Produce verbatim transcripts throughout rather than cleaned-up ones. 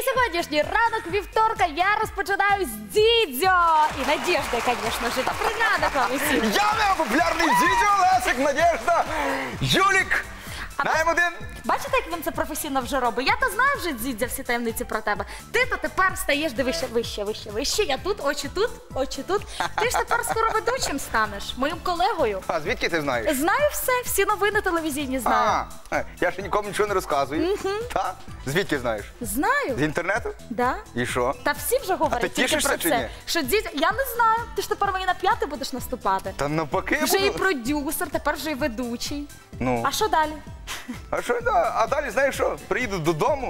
сьогоднішній ранок вівторка я розпочинаю з Дідзьо. І Надєжди, звісно ж. Добрий ранок вам усім. Я не популярний Дідзьо, Лесик, Надєжда, Юлік. На М один. Бачите, як він це професійно вже робить? Я то знаю вже, Дідзя, всі таємниці про тебе. Ти то тепер стаєш вище, вище, вище, вище. Я тут, очі тут, очі тут. Ти ж тепер скоро ведучим станеш, моїм колегою. А звідки ти знаєш? Знаю все, всі новини телевізійні знаю. А, я ще нікому нічого не розказую. Так? Звідки знаєш? Знаю. З інтернету? Да. І що? Та всі вже говорять ти тільки тішишся про чи це. ні? Що Дідзя, я не знаю. Ти ж тепер мені на п'яти будеш наступати. Та навпаки Вже і буду. продюсер, тепер вже і ведучий. Ну. А що далі? А що, да? А далі, знаєш що? Приїду додому,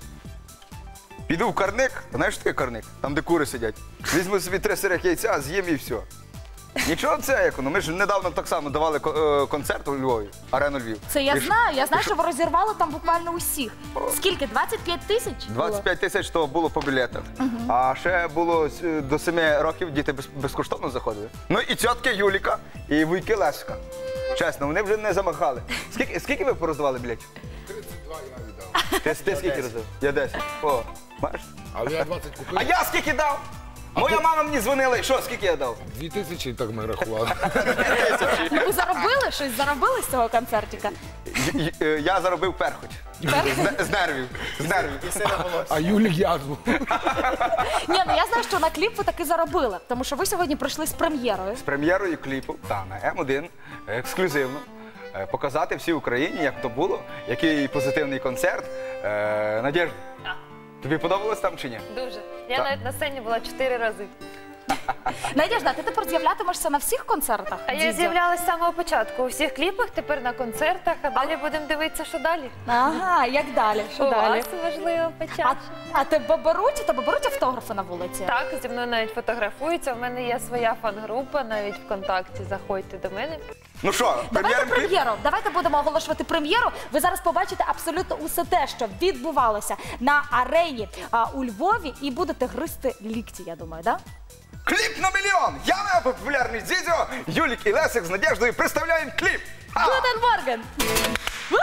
піду в карник. Знаєш, що таке карник? Там, де кури сидять. Візьму собі три сирих яйця, з'їм і все. Нічого це, як воно. Ми ж недавно так само давали е, концерт у Львові, Арену Львів. Це я І що? знаю. Я знаю, що ви розірвали там буквально усіх. Скільки? двадцять п'ять тисяч? двадцять п'ять тисяч то було по білетах. А ще було е, до семи років діти без- безкоштовно заходили. Ну і тітки Юліка, і вуйки Лесика. Чесно, вони вже не замахали. Скільки, скільки ви пороздавали білетів? тридцять два я віддав. Ти, ти скільки роздав? Я десять. О, бачиш? Але я двадцять А купив. я скільки дав? Моя мама мені дзвонила, і що, скільки я дав? Дві тисячі, так ми рахували. Ну, ви заробили щось? Заробили з цього концертика? Й- й- е, Я заробив перхоть. З, з нервів. З нервів. А Юлік язву. Ні, ну я знаю, що на кліп ви таки заробили, тому що ви сьогодні прийшли з прем'єрою. З прем'єрою кліпу та, на М один ексклюзивно е, показати всій Україні, як то було, який позитивний концерт. Е, Надєжда, тобі подобалось там чи ні? Дуже. Я Так. навіть на сцені була чотири рази. Надєжда, ти тепер з'являтимешся на всіх концертах? А я Дідзьо? з'являлась з самого початку у всіх кліпах, тепер на концертах, а далі будемо дивитися, що далі. Ага, як далі? Що У далі? вас важливо А, почати. а тебе беруть? Тебе беруть автографи на вулиці? Так, зі мною навіть фотографуються. У мене є своя фан-група, навіть ВКонтакті. Заходьте до мене. Ну що, Давайте прем'єром кліп? прем'єру. Давайте будемо оголошувати прем'єру. Ви зараз побачите абсолютно усе те, що відбувалося на арені а, у Львові, і будете гризти лікті, я думаю, да? Кліп на мільйон! Я не популярний Дідзьо, Юлік і Лесик з Надєждою представляємо кліп! А! Гутен Морген! Ву!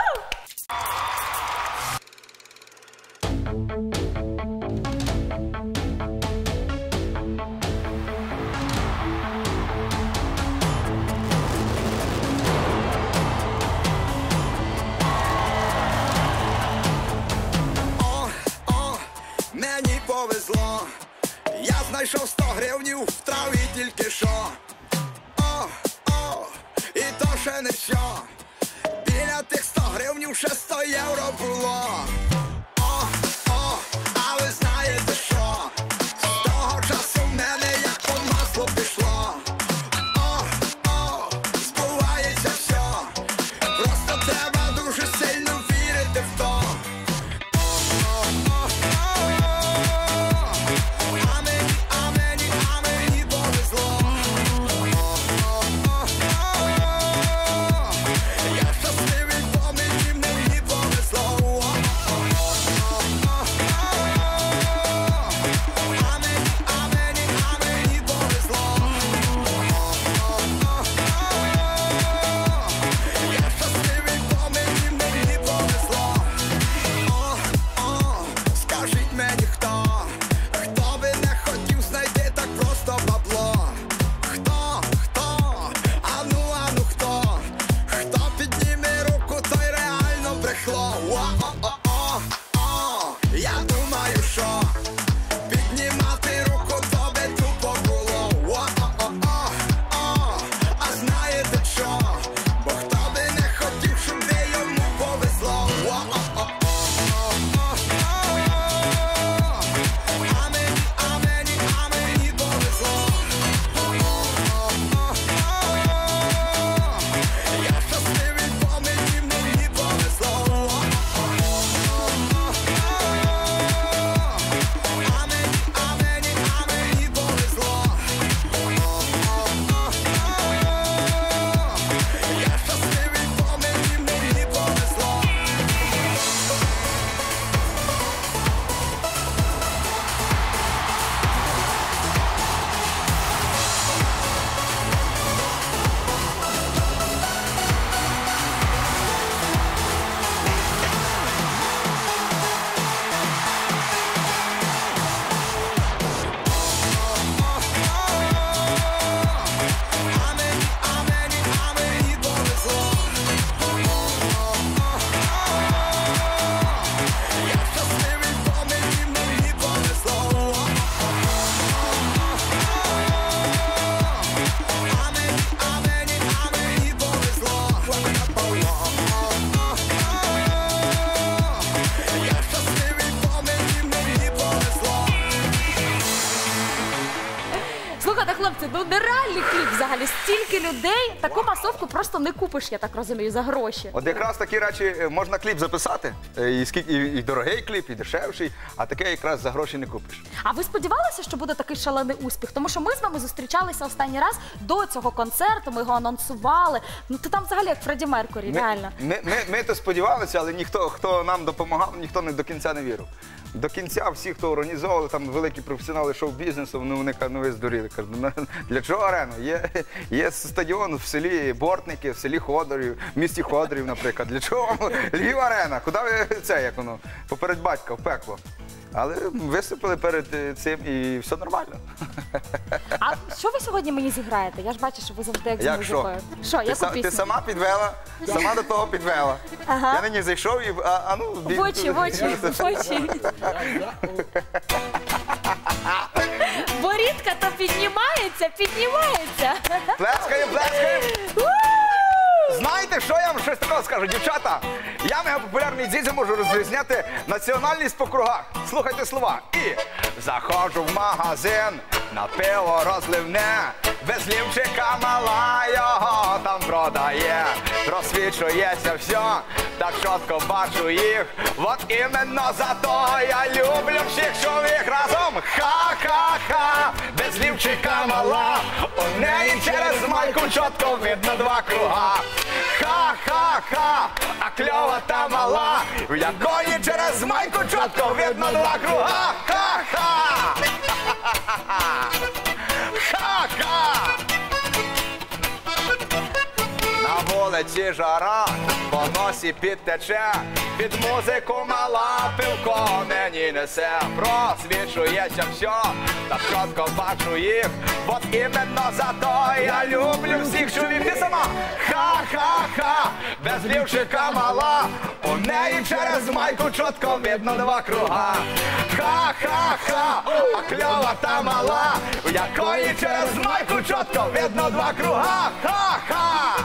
О, о, мені повезло. Я знайшов сто гривнів в траві тільки що. О, о, і то ще не все. Біля тих сто гривнів ще сто євро було. О, о, а ви знаєте що? З того часу в мене як по маслу пішло. О, о, збувається все. Просто треба дуже сильно вірити в то. А мені, а мені, а мені повезло. Я щасливий, бо мені, мені повезло. А мені, а мені, а мені повезло. Я щасливий, бо мені, мені повезло. О, о, скажіть мені хто, хто би не хотів знайти так просто бабло. Хто, хто, ану, ану хто, хто підніме руку, той реально брехло. О, о, о, о, о, я думаю, що піднімати руку то би тупо було. О, о, о, о, о, а знаєте що? Бо хто би не хотів, щоб би йому повезло. О, о, о, а мені, а мені, а мені повезло. Я щасливий, бо мені, мені повезло. хлопці, ну нереальний кліп взагалі. Стільки людей, таку масовку просто не купиш, я так розумію, за гроші. От якраз такі речі е, можна кліп записати, е, і, скільки, і, і дорогий кліп, і дешевший, а таке якраз за гроші не купиш. А ви сподівалися, що буде такий шалений успіх? Тому що ми з вами зустрічалися останній раз до цього концерту, ми його анонсували. Ну ти там взагалі як Фредді Меркурі, реально. Ми, ми, ми то сподівалися, але ніхто, хто нам допомагав, ніхто не до кінця не вірив. До кінця всі, хто організовували, там великі професіонали шоу-бізнесу, вони, вони, ну, ви здуріли. Кажуть, «Ну, для чого арену? Є, є стадіон в селі Бортники, в селі Ходорів, в місті Ходорів, наприклад. Для чого вам Львів арена? Куди ви це, як воно, поперед батька, в пекло? Але виступили перед е, цим і все нормально. А що ви сьогодні мені зіграєте? Я ж бачу, що ви завжди як з Як що? музикою. Що, Ти, яку са- ти пісню? сама підвела, сама до того підвела. Ага. Я нині зайшов і, а, а ну... В очі, в очі, в очі. Борідка то піднімається, піднімається. Плескаємо, плескаємо. Знаєте, що я вам щось такого скажу, дівчата? Я мегапопулярний дідзя можу розрізняти національність по кругах. Слухайте слова. І заходжу в магазин, на пиво розливне, без лівчика мала його там продає. Просвічується все, так чітко бачу їх. От іменно за то я люблю всіх чоловік разом. Ха-ха-ха, без лівчика мала, у неї через майку чітко видно два круга. Ха-ха-ха, а кльова та мала, в якої через майку чітко видно два круга. Ха-ха! Ха-ха! На вулиці жара, по носі підтече, під музику мала пивко мені несе. Просвічується все, так чітко бачу їх. От іменно за то я люблю всіх чоловік. Ти сама. Ха-ха-ха, без лівчика мала, у неї через майку чітко видно два круга. Ха-ха-ха, а кльова та мала, у якої через майку чітко видно два круга. Ха-ха!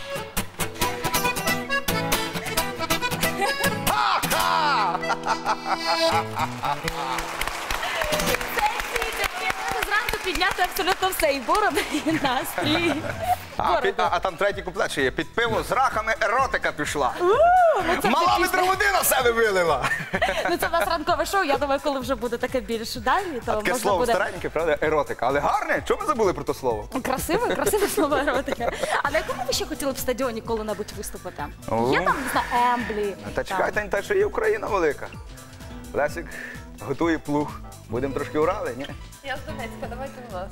Я можу зранку підняти абсолютно все, і бороду, і настрій. А, під, а, а там третій куплет ще є. Під пиво з рахами еротика пішла. Ну, це Мала вже літр води на себе вилила. Ну це в нас ранкове шоу, я думаю, коли вже буде таке більш далі, то Таке можна слово буде... стареньке, правда? Еротика. Але гарне. Чому ми забули про те слово? Красиве, красиве слово еротика. А на якому ви ще хотіли б в стадіоні коли-небудь виступити? О. Є там, не знаю, Емблі? Та чекайте, не так, що є Україна велика. Лесик готує плуг. Будемо трошки урали, ні? Я з Донецька, давайте у нас.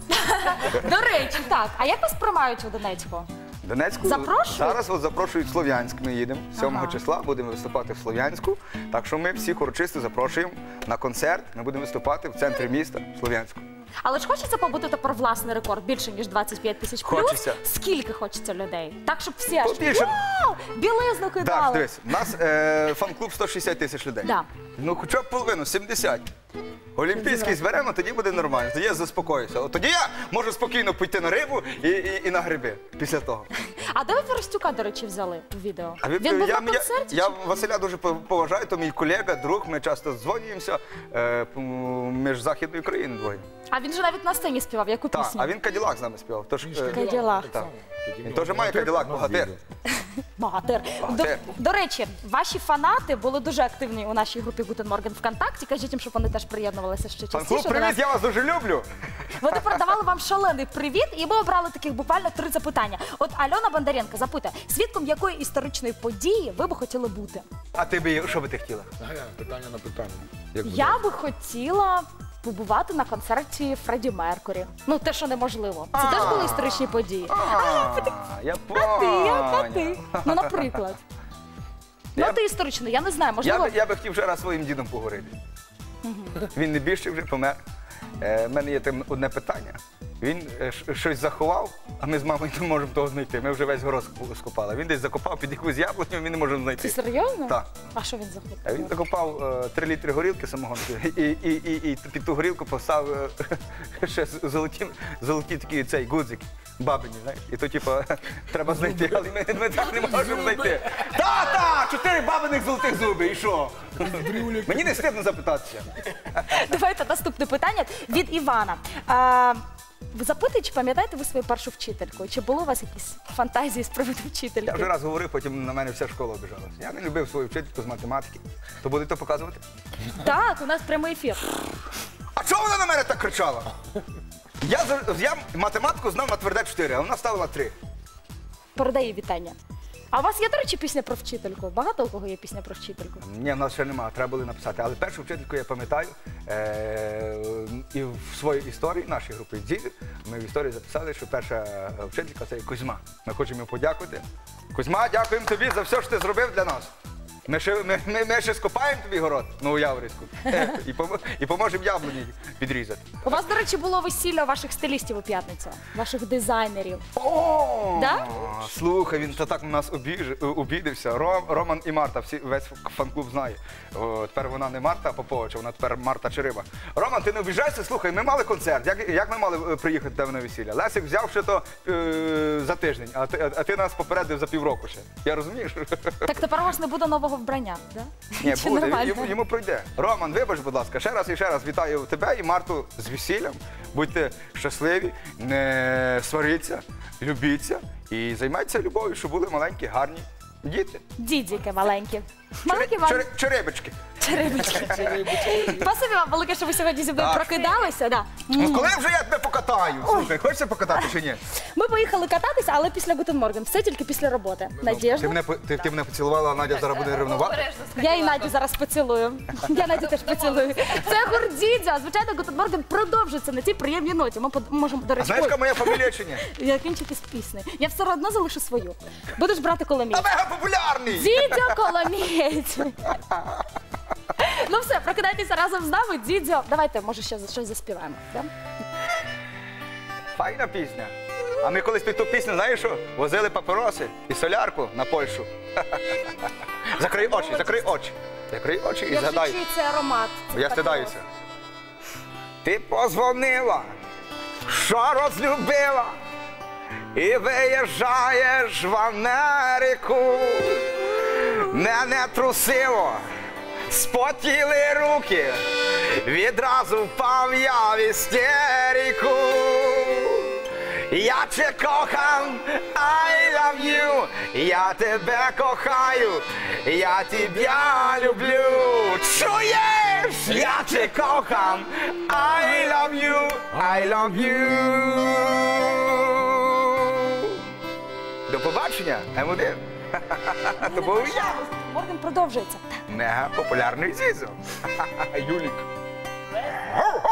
До речі, так. А як вас приймають у Донецьку? Донецьку Запрошують? зараз от запрошують в Слов'янськ. Ми їдемо сьомого Ага. числа, будемо виступати в Слов'янську. Так що ми всіх урочисто запрошуємо на концерт. Ми будемо виступати в центрі міста в Слов'янську. Але ж хочеться побути тепер власний рекорд більше, ніж двадцять п'ять тисяч плюс? Хочеться. Скільки хочеться людей? Так, щоб всі аж Побільше. вау, білизну кидали. Так, дивись, у нас е, фан-клуб сто шістдесят тисяч людей. Да. Ну, хоча б половину, сімдесят. Олімпійський зберемо, тоді буде нормально, тоді я заспокоюся. От тоді я можу спокійно піти на рибу і, і, і на гриби після того. А де ви Форостюка, до речі, взяли у відео? А ви- Він був я, на я, концерті? я чи- Василя дуже пов- поважаю, то мій колега, друг, ми часто дзвонюємося е, п- між Західною країною двоє. А він же навіть на сцені співав, яку Так, пісню? а він Каділак з нами співав. Тож, е, Каділак. так. Він теж має Каділак, богатир. Багатир. До, Багатир. до речі, ваші фанати були дуже активні у нашій групі Guten Morgen ВКонтакті. Кажіть їм, щоб вони теж приєднувалися ще Фан-клуб, частіше до привіт, нас. я вас дуже люблю. Вони передавали вам шалений привіт, і ми обрали таких буквально три запитання. От Альона Бондаренко запитує, свідком якої історичної події ви би хотіли бути? А ти би, що би ти хотіла? Ага, питання на питання. Як буде? Я би хотіла побувати на концерті Фредді Меркурі. Ну, те, що неможливо. Це теж були історичні події. А, я А ти, як а поняв. ти? Ну, наприклад. Ну, Я- ти історично, я не знаю, Я можливо... би, я би хотів вже раз своїм дідом поговорити. Він не більше вже помер. У мене є там одне питання. Він е, ш- щось заховав, а ми з мамою не можемо того знайти. Ми вже весь город ск- скопали. Він десь закопав під якусь яблуню, ми не можемо знайти. Це серйозно? Так. А що він захопив? А він закопав е, три літри горілки самогонки і, і, і, і під ту горілку поставив е, ще з- золоті, золоті такі цей гудзик. Бабині, знаєш, і то, типу, треба знайти, але ми, ми так не можемо знайти. Та-та! Чотири бабиних золотих зуби, і що? Мені не стидно запитатися. Давайте наступне питання від Івана. А, ви запитуєте, чи пам'ятаєте ви свою першу вчительку? Чи були у вас якісь фантазії з приводу вчительки? Я вже раз говорив, потім на мене вся школа обіжалася. Я не любив свою вчительку з математики. То будете показувати? Так, у нас прямий ефір. А чого вона на мене так кричала? Я, за- я математику знав на тверде чотири, а вона ставила три. Передаю вітання. А у вас є, до речі, пісня про вчительку? Багато у кого є пісня про вчительку? Ні, в нас ще немає, треба було написати. Але першу вчительку я пам'ятаю. Е- і в своїй історії, нашій групі дітей, ми в історії записали, що перша вчителька це Кузьма. Ми хочемо йому подякувати. Кузьма, дякуємо тобі за все, що ти зробив для нас. Ми ще, ми, ми, ми ще скопаємо тобі город, ну, у Яворівську, і, помо- і поможемо яблуні підрізати. У вас, до речі, було весілля ваших стилістів у п'ятницю, ваших дизайнерів. О, Да? слухай, він та так на нас обіж, обідився. Ром, Роман і Марта, всі, весь фан-клуб знає. О, тепер вона не Марта Попович, а вона тепер Марта Чериба. Роман, ти не обіжайся, слухай, ми мали концерт. Як, як ми мали е, приїхати до тебе на весілля? Лесик взяв ще то е, за тиждень, а ти, а ти нас попередив за півроку ще. Я розумію, що... Так тепер у вас не буде нового вбрання, да? Ні, Чи буде, нормально? йому, йому пройде. Роман, вибач, будь ласка, ще раз і ще раз вітаю тебе і Марту з весіллям. Будьте щасливі, не сваріться, любіться і займайтеся любов'ю, щоб були маленькі, гарні діти. Дідзіки маленькі. Маленькі вам Чере- Черебички. черевички. Спасибі вам велике, що ви сьогодні зі мною Так. прокидалися. Да. Ну, коли вже я тебе покатаю? Слухай, хочеться покатати чи ні? Ми поїхали кататися, але після Гутен Морген. Все тільки після роботи. Ти Надіжда. мене, по- ти, ти мене поцілувала, а Надя зараз буде ревнувати? Обережно Я скажіть. і Надю зараз поцілую. Я Надю теж поцілую. Це Гурдідзя. Звичайно, Гутен Морген продовжується на цій приємній ноті. Ми под- можемо, до А речі, знаєш, ой, яка моя фамілія чи ні? я кінчити з пісни. Я все одно залишу свою. Будеш брати Коломієць. Та мега популярний! Дідьо Коломієць. Ну все, прокидайтеся разом з нами. Дідьо. Давайте, може, ще за- щось заспіваємо. Да? Файна пісня. А ми колись під ту пісню, знаєш що? Возили папороси і солярку на Польщу. Закрий очі, закрий очі. Закрий очі і Я вже згадай. чую цей аромат. цих Я папірос. стидаюся. Ти позвонила, що розлюбила, і виїжджаєш в Америку. Мене трусило, спотіли руки, відразу впав я в істерику. Я тебе кохам, I love you, я тебе кохаю, я тебя люблю. Чуєш? Я тебе кохам, I love you, I love you. До побачення, М один. То був я. Морген продовжується. Мега популярний Зізо. Юлік. Гав,